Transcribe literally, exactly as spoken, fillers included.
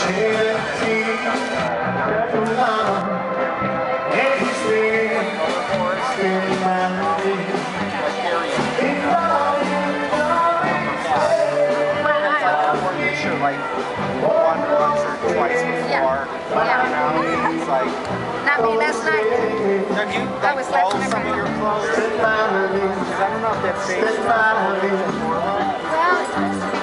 Like one once or twice before. Yeah. Yeah. It's like not me last night. have you like, I was fold left some of your clothes? Because I don't know if that's based on Well,